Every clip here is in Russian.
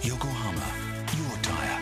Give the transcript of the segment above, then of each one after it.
Yokohama, your tire.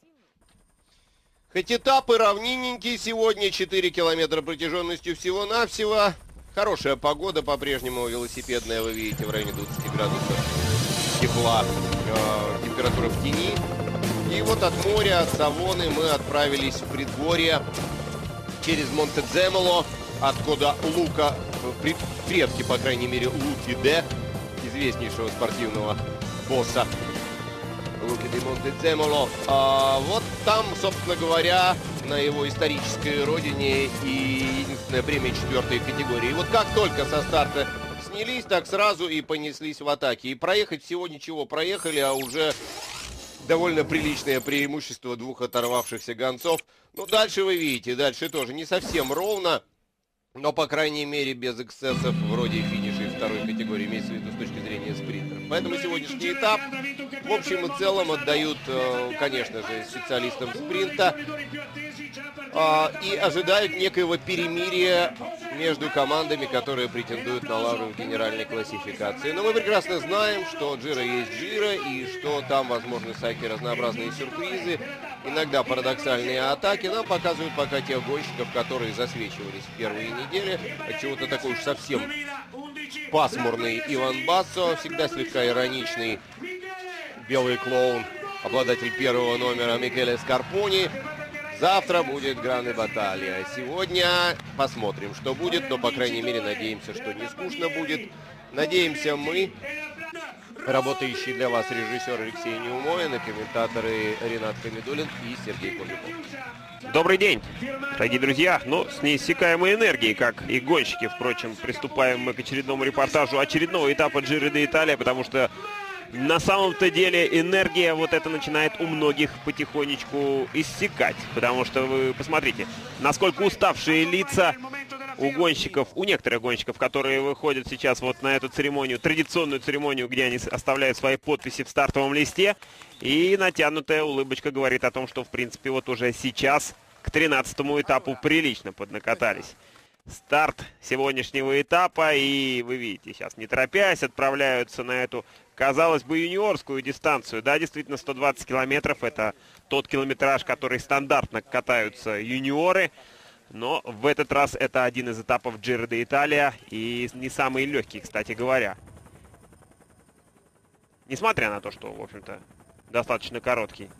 Хоть этапы равнинненькие сегодня, 4 километра протяженностью всего-навсего. Хорошая погода по-прежнему, велосипедная, вы видите, в районе 20 градусов тепла, температура в тени. И вот от моря, от Савоны мы отправились в предгорье через Монтеземоло, откуда Лука, предки, по крайней мере, Луки Де, известнейшего спортивного босса Луки де Монтеземоло. Вот там, собственно говоря, на его исторической родине и единственная премия 4-й категории. И вот как только со старта снялись, так сразу и понеслись в атаке. И проехать всего ничего проехали, а уже довольно приличное преимущество двух оторвавшихся гонцов. Ну, дальше вы видите, дальше тоже не совсем ровно, но, по крайней мере, без эксцессов вроде финишей второй категории, имеется в виду с точки зрения спринтеров. Поэтому сегодняшний этап в общем и целом отдают, конечно же, специалистам спринта и ожидают некоего перемирия между командами, которые претендуют на лавры в генеральной классификации. Но мы прекрасно знаем, что Джиро есть Джиро, и что там возможны всякие разнообразные сюрпризы, иногда парадоксальные атаки. Нам показывают пока тех гонщиков, которые засвечивались в первые недели. От чего-то такой уж совсем пасмурный Иван Бассо, всегда слегка ироничный белый клоун, обладатель первого номера Микеле Скарпони. Завтра будет Грande Баталия. Сегодня посмотрим, что будет, но, по крайней мере, надеемся, что не скучно будет. Надеемся мы, работающие для вас режиссер Алексей Неумоин и комментаторы Ренат Хамидуллин и Сергей Кожухов. Добрый день, дорогие друзья. Ну, с неиссякаемой энергией, как и гонщики, впрочем, приступаем мы к очередному репортажу очередного этапа Джиро де Италия, потому что на самом-то деле энергия вот это начинает у многих потихонечку иссякать. Потому что вы посмотрите, насколько уставшие лица у гонщиков, у некоторых гонщиков, которые выходят сейчас вот на эту церемонию, традиционную церемонию, где они оставляют свои подписи в стартовом листе. И натянутая улыбочка говорит о том, что, в принципе, вот уже сейчас к 13-му этапу прилично поднакатались. Старт сегодняшнего этапа, и вы видите, сейчас не торопясь отправляются на эту, казалось бы, юниорскую дистанцию. Да, действительно, 120 километров – это тот километраж, который стандартно катаются юниоры. Но в этот раз это один из этапов Джиро де Италия, и не самый легкий, кстати говоря. Несмотря на то, что, в общем-то, достаточно короткий.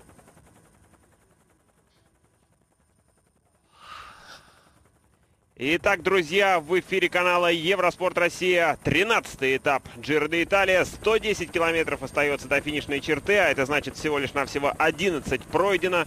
Итак, друзья, в эфире канала Евроспорт Россия. 13-й этап Джиро де Италия. 110 километров остается до финишной черты, а это значит всего лишь навсего 11 пройдено.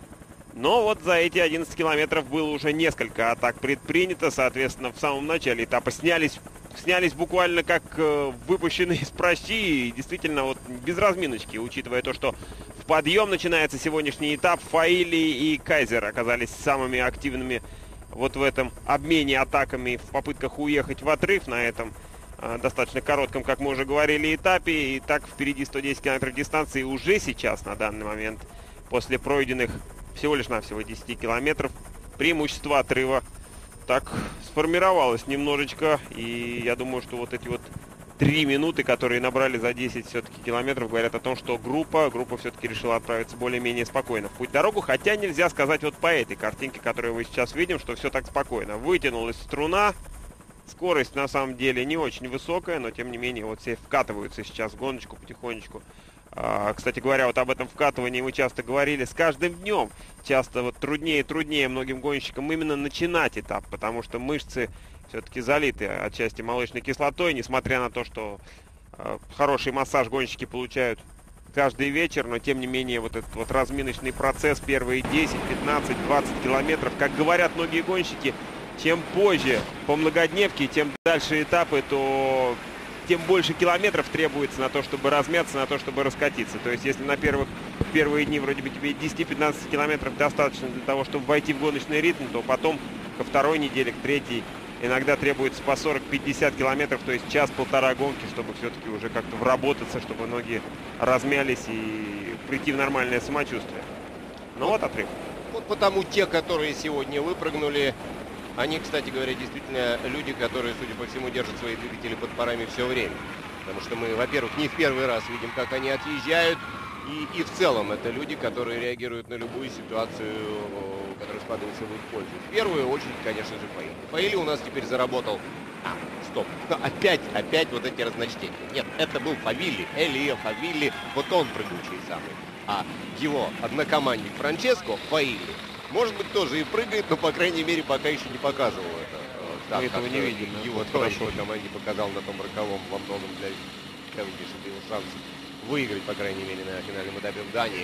Но вот за эти 11 километров было уже несколько атак предпринято. Соответственно, в самом начале этапа снялись буквально как выпущенные из пращи. И действительно, вот без разминочки, учитывая то, что в подъем начинается сегодняшний этап. Фаили и Кайзер оказались самыми активными вот в этом обмене атаками в попытках уехать в отрыв на этом достаточно коротком, как мы уже говорили, этапе. И так впереди 110 километров дистанции уже сейчас, на данный момент, после пройденных всего лишь навсего 10 километров, преимущество отрыва так сформировалось немножечко. И я думаю, что вот эти вот 3 минуты, которые набрали за 10 все-таки километров, говорят о том, что группа все-таки решила отправиться более-менее спокойно в путь-дорогу. Хотя нельзя сказать вот по этой картинке, которую мы сейчас видим, что все так спокойно. Вытянулась струна, скорость на самом деле не очень высокая, но тем не менее вот все вкатываются сейчас в гоночку потихонечку. Кстати говоря, вот об этом вкатывании мы часто говорили. С каждым днем часто вот труднее и труднее многим гонщикам именно начинать этап, потому что мышцы все-таки залиты отчасти молочной кислотой, несмотря на то, что хороший массаж гонщики получают каждый вечер, но тем не менее вот этот вот разминочный процесс, первые 10, 15, 20 километров, как говорят многие гонщики, чем позже по многодневке, тем дальше этапы, то тем больше километров требуется на то, чтобы размяться, на то, чтобы раскатиться. То есть, если на первые дни вроде бы тебе 10-15 километров достаточно для того, чтобы войти в гоночный ритм, то потом ко второй неделе, к третьей, иногда требуется по 40-50 километров, то есть час-полтора гонки, чтобы все-таки уже как-то вработаться, чтобы ноги размялись и прийти в нормальное самочувствие. Ну вот отрыв. Вот потому те, которые сегодня выпрыгнули, они, кстати говоря, действительно люди, которые, судя по всему, держат свои двигатели под парами все время. Потому что мы, во-первых, не в первый раз видим, как они отъезжают. И в целом это люди, которые реагируют на любую ситуацию, которая складывается в их пользу. В первую очередь, конечно же, Фаили. Фаили у нас теперь заработал... Стоп. Опять вот эти разночтения. Нет, это был Фавилли, Элио Фавилли. Вот он прыгучий самый. А его однокомандник Франческо Фаили, может быть, тоже и прыгает, но, по крайней мере, пока еще не показывал это. Мы этого не видим. Его товарищ по команде показал на том роковом во многом для Кавендиша его шанс выиграть, по крайней мере, на финальном этапе в Дании.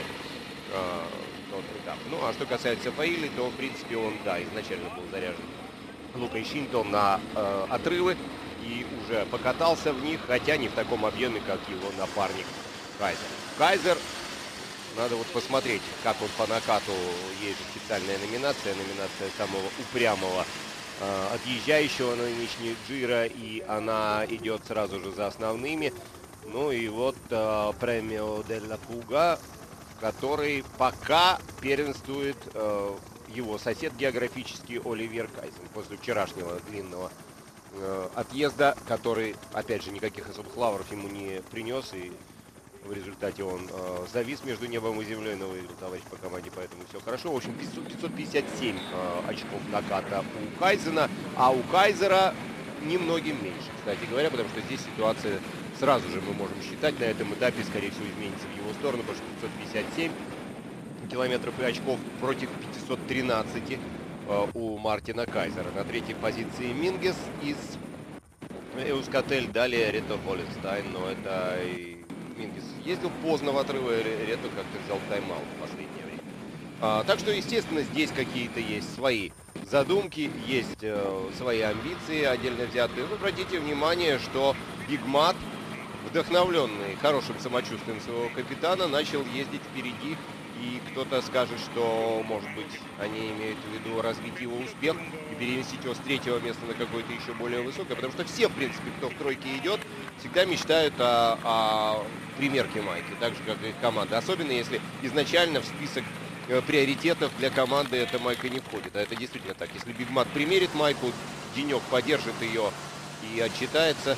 Тот этап. Ну, а что касается Фаили, то, в принципе, он, да, изначально был заряжен Лукой Шинто на отрывы и уже покатался в них, хотя не в таком объеме, как его напарник Кайзер. Кайзер, надо вот посмотреть, как он по накату, есть же специальная номинация самого упрямого отъезжающего на нынешний Джиро, и она идет сразу же за основными. Ну и вот Премио Делла Пуга, который пока первенствует его сосед географический Оливьер Кайзен после вчерашнего длинного отъезда, который, опять же, никаких особых лавров ему не принес, и в результате он завис между небом и землей, но выиграл товарищ по команде, поэтому все хорошо. В общем, 557 очков наката у Кайзена, а у Кайзера немногим меньше, кстати говоря, потому что здесь ситуация сразу же мы можем считать на этом этапе, скорее всего, изменится в его сторону, потому что 557 километров и очков против 513 у Мартина Кайзера. На третьей позиции Мингес из Эускатель, далее Рето Холленстайн, но это и Мингес ездил поздно в отрывы, Рето как-то взял тайм-аут в последнее время. Так что, естественно, здесь какие-то есть свои задумки, есть свои амбиции отдельно взятые. Но обратите внимание, что Биг Мат, вдохновленный хорошим самочувствием своего капитана, начал ездить впереди. И кто-то скажет, что, может быть, они имеют в виду развить его успех и переместить его с третьего места на какое-то еще более высокое. Потому что все, в принципе, кто в тройке идет, всегда мечтают о примерке майки, так же, как и их команда. Особенно, если изначально в список приоритетов для команды эта майка не входит. А это действительно так. Если Биг Мат примерит майку, денек поддержит ее и отчитается,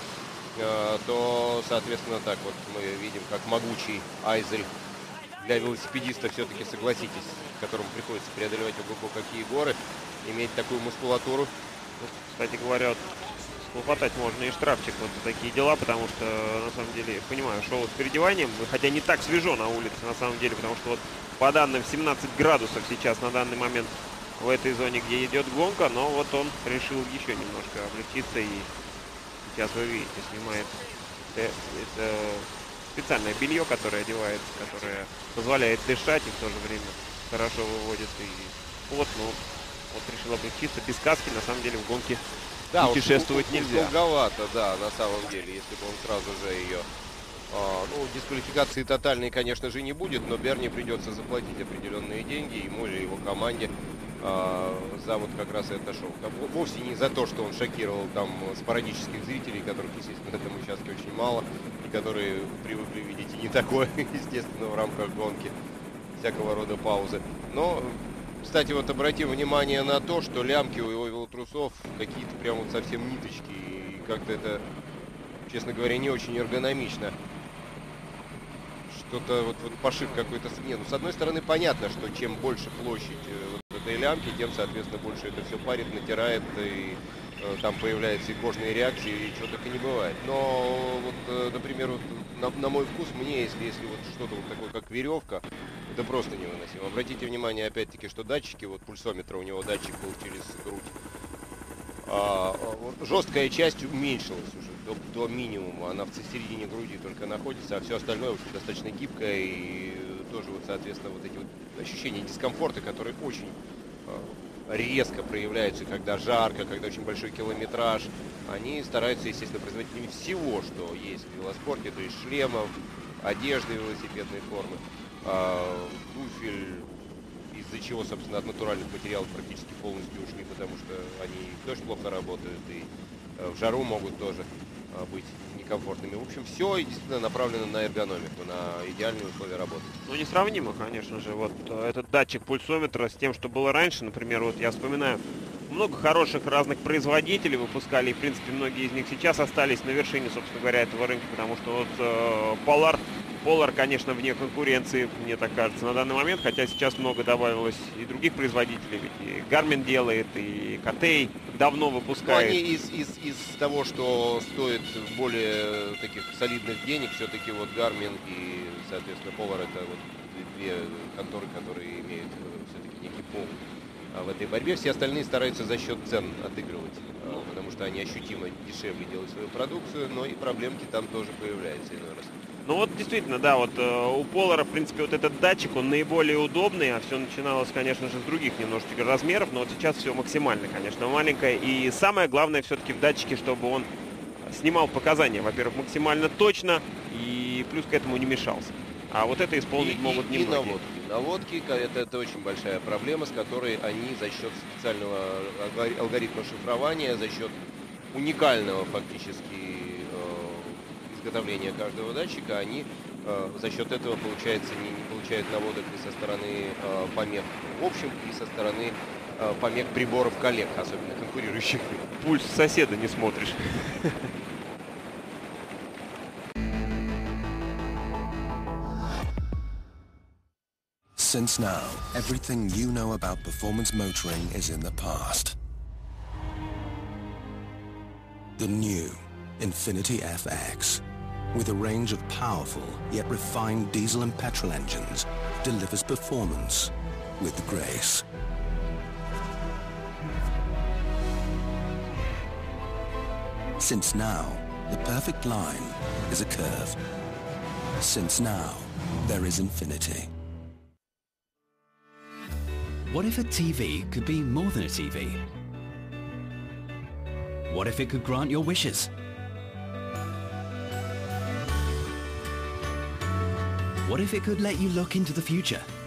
то, соответственно, так вот мы видим, как могучий Айзель для велосипедиста, все-таки, согласитесь, которому приходится преодолевать ого-го какие горы, иметь такую мускулатуру. Кстати говоря, хлопотать можно и штрафчик вот за такие дела, потому что, на самом деле, я понимаю, шоу с переодеванием, хотя не так свежо на улице, на самом деле, потому что вот по данным 17 градусов сейчас на данный момент в этой зоне, где идет гонка, но вот он решил еще немножко облегчиться, и сейчас вы видите, снимает это специальное белье, которое одевается, которое позволяет дышать и в то же время хорошо выводит и вот, ну, вот решил облегчиться. Без каски, на самом деле, в гонке путешествовать нельзя. Долговато, да, на самом деле, если бы он сразу же ее... ну, дисквалификации тотальной, конечно же, не будет, но Берни придется заплатить определенные деньги ему или его команде за вот как раз это шоу. Там, вовсе не за то, что он шокировал там спорадических зрителей, которых, естественно, на этом участке очень мало, и которые привыкли видеть и не такое, естественно, в рамках гонки, всякого рода паузы. Но, кстати, вот обратим внимание на то, что лямки у его велотрусов какие-то прям вот совсем ниточки, и как-то это, честно говоря, не очень эргономично. Что-то вот пошив какой-то... Ну, с одной стороны, понятно, что чем больше площадь вот этой лямки, тем, соответственно, больше это все парит, натирает, и там появляются и кожные реакции, и чего только не бывает. Но вот, например, вот, на мой вкус, мне, если вот что-то вот такое, как веревка, это просто невыносимо. Обратите внимание, опять-таки, что датчики, вот пульсометра, у него датчик был через грудь. Вот жесткая часть уменьшилась уже до минимума, она в середине груди только находится, а все остальное очень достаточно гибкое, и тоже вот, соответственно, вот эти вот ощущения дискомфорта, которые очень резко проявляются, когда жарко, когда очень большой километраж, они стараются, естественно, производителями всего, что есть в велоспорте, то есть шлемов, одежды велосипедной формы, туфель, из-за чего, собственно, от натуральных материалов практически полностью ушли, потому что они в дождь плохо работают и в жару могут тоже быть некомфортными. В общем, все действительно направлено на эргономику, на идеальные условия работы. Ну, несравнимо, конечно же, вот этот датчик пульсометра с тем, что было раньше. Например, вот я вспоминаю, много хороших разных производителей выпускали, и, в принципе, многие из них сейчас остались на вершине, собственно говоря, этого рынка, потому что вот Polar Polar, конечно, вне конкуренции, мне так кажется, на данный момент, хотя сейчас много добавилось и других производителей, ведь и Garmin делает, и Котей давно Ну, выпускает. они из того, что стоит более таких солидных денег, все-таки вот Garmin и, соответственно, Polar — это вот две конторы, которые имеют все-таки некий пол в этой борьбе. Все остальные стараются за счет цен отыгрывать, потому что они ощутимо дешевле делают свою продукцию, но и проблемки там тоже появляются иной раз. Ну вот действительно, да, вот у Polar, в принципе, вот этот датчик, он наиболее удобный, а все начиналось, конечно же, с других немножечко размеров, но вот сейчас все максимально, конечно, маленькое. И самое главное все-таки в датчике, чтобы он снимал показания, во-первых, максимально точно, и плюс к этому не мешался. А вот это исполнить могут немногие. И наводки это очень большая проблема, с которой они за счет специального алгоритма шифрования, за счет уникального фактически изготовления каждого датчика, они за счет этого, получается, не получают наводок и со стороны помех в общем, и со стороны помех приборов коллег, особенно конкурирующих. Пульс соседа не смотришь. Since now, everything you know about performance motoring is in the past. The new Infiniti FX, with a range of powerful yet refined diesel and petrol engines, delivers performance with grace. Since now, the perfect line is a curve. Since now, there is Infiniti. What if a TV could be more than a TV? What if it could grant your wishes? What if it could let you look into the future?